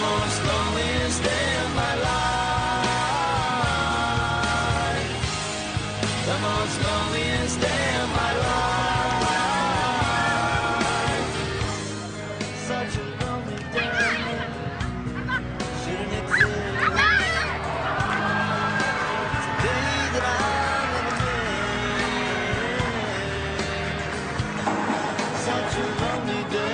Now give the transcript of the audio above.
most loneliest day of my life. The most loneliest day of my life. Such a lonely day. Shouldn't exist. It's a day that I'll never miss. Such a lonely day.